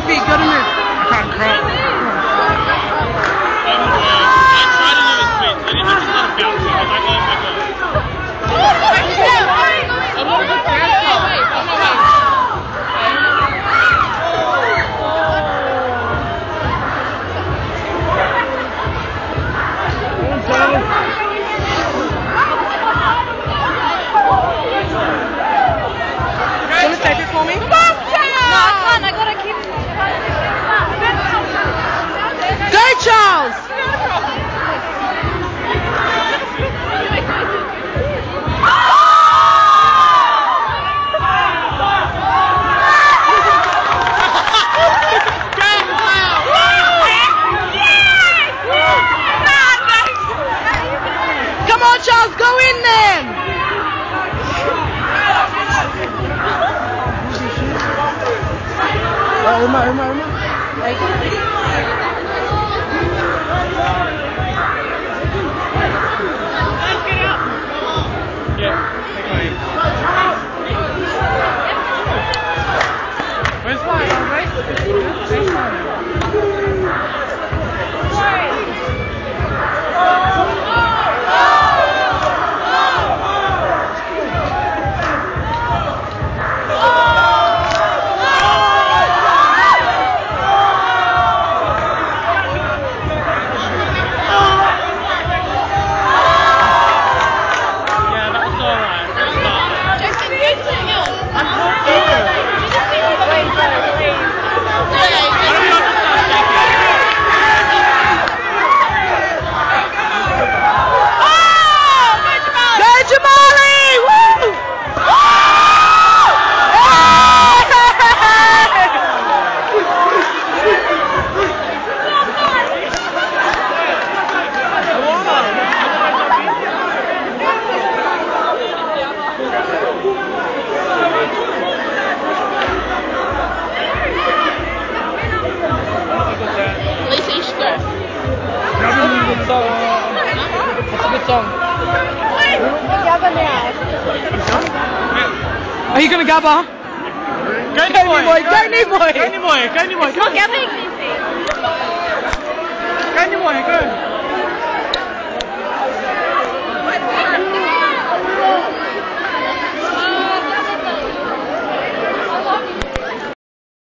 feet, go to move. I can't crawl. I tried to do his feet, and he just started bouncing. I was like, oh my god. I'm not a good dancer. Charles! Come on, Charles, go in then! Where's mine? Are you gonna gabba? Go Nimoy! Go Nimoy! Go Nimoy! Go Nimoy! It's not gabbing. Go Nimoy! Go!